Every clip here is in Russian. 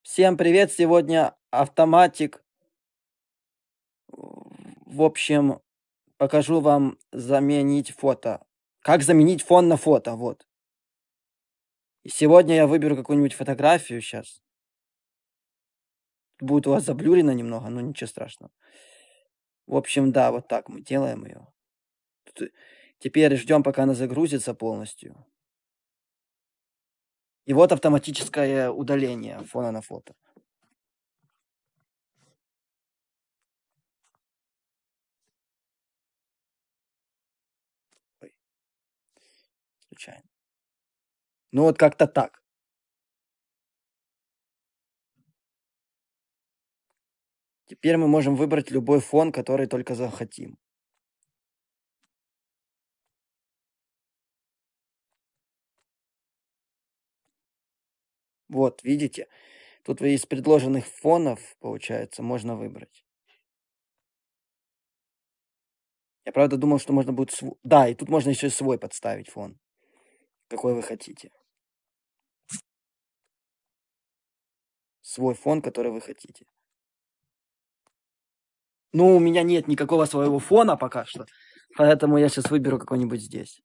Всем привет! Сегодня автоматик. В общем, покажу вам заменить фото. Как заменить фон на фото, вот. И сегодня я выберу какую-нибудь фотографию сейчас. Будет у вас заблюрено немного, но ничего страшного. В общем, да, вот так мы делаем ее. Теперь ждем, пока она загрузится полностью. И вот автоматическое удаление фона на фото. Ой, случайно. Ну вот как-то так. Теперь мы можем выбрать любой фон, который только захотим. Вот, видите? Тут из предложенных фонов, получается, можно выбрать. Я правда думал, что можно будет да, и тут можно еще свой подставить фон, какой вы хотите. Свой фон, который вы хотите. Ну, у меня нет никакого своего фона пока что, поэтому я сейчас выберу какой-нибудь здесь.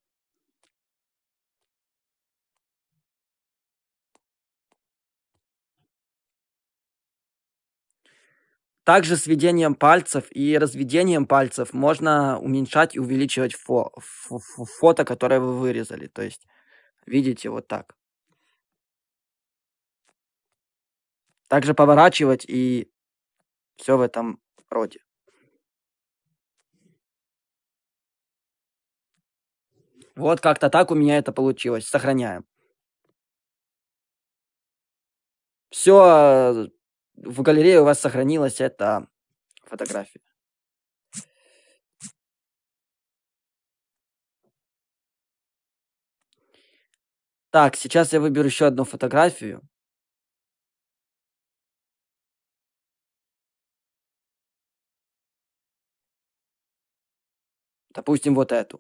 Также сведением пальцев и разведением пальцев можно уменьшать и увеличивать фото, которое вы вырезали. То есть, видите, вот так. Также поворачивать и все в этом роде. Вот как-то так у меня это получилось. Сохраняем. Все в галерее у вас сохранилась эта фотография. Так, сейчас я выберу еще одну фотографию. Допустим, вот эту.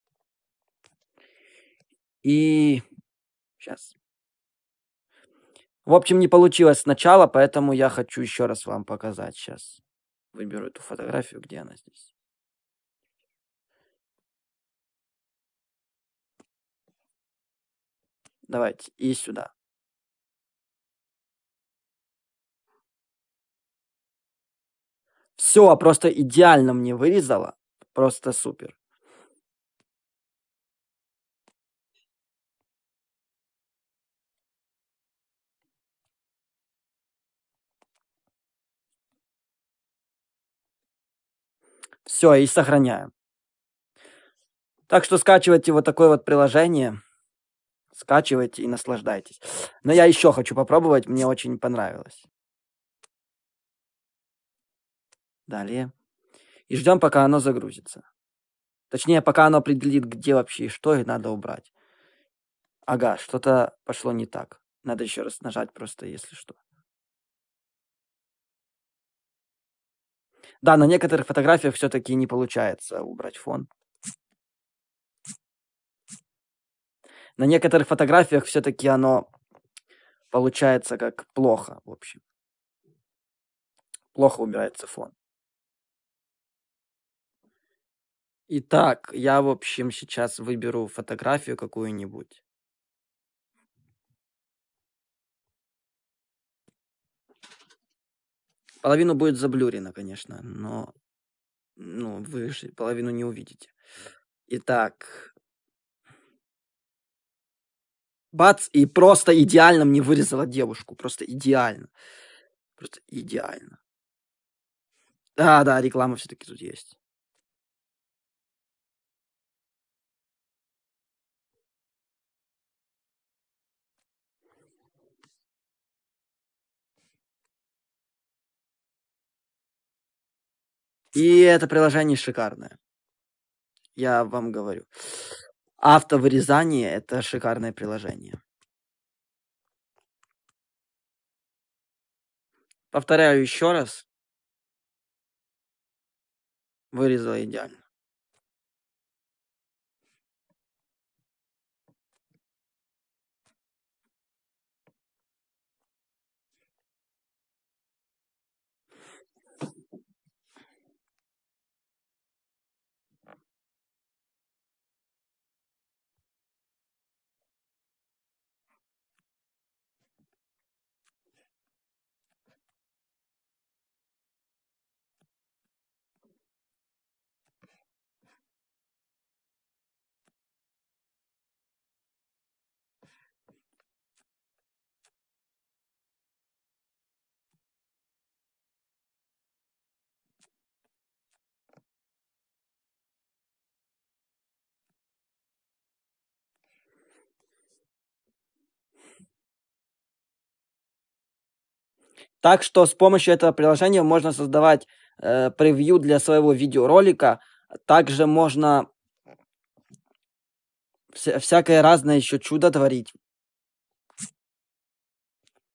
И сейчас. В общем, не получилось сначала, поэтому я хочу еще раз вам показать. Сейчас выберу эту фотографию, где она здесь. Давайте, и сюда. Все, просто идеально мне вырезала. Просто супер. Все, и сохраняем. Так что скачивайте вот такое вот приложение. Скачивайте и наслаждайтесь. Но я еще хочу попробовать, мне очень понравилось. Далее. И ждем, пока оно загрузится. Точнее, пока оно определит, где вообще и что, и надо убрать. Ага, что-то пошло не так. Надо еще раз нажать просто, если что. Да, на некоторых фотографиях все-таки не получается убрать фон. На некоторых фотографиях все-таки оно получается как плохо, в общем. Плохо убирается фон. Итак, я, в общем, сейчас выберу фотографию какую-нибудь. Половину будет заблюрено, конечно, но вы же половину не увидите. Итак, бац, и просто идеально мне вырезала девушку. Просто идеально. Просто идеально. Да, реклама все-таки тут есть. И это приложение шикарное. Я вам говорю. Автовырезание — это шикарное приложение. Повторяю еще раз. Вырезала идеально. Так что с помощью этого приложения можно создавать превью для своего видеоролика. Также можно всякое разное еще чудо творить.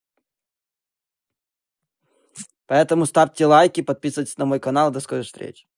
Поэтому ставьте лайки, подписывайтесь на мой канал. До скорой встречи.